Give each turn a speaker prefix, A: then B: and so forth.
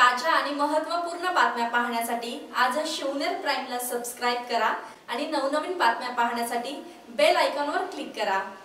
A: ताज्या आणि महत्त्वपूर्ण बातम्या पाहण्यासाठी आजच शिवनेर प्राईमला सबस्क्राइब करा आणि नवनवीन बातम्या पाहण्यासाठी बेल आयकॉनवर क्लिक करा।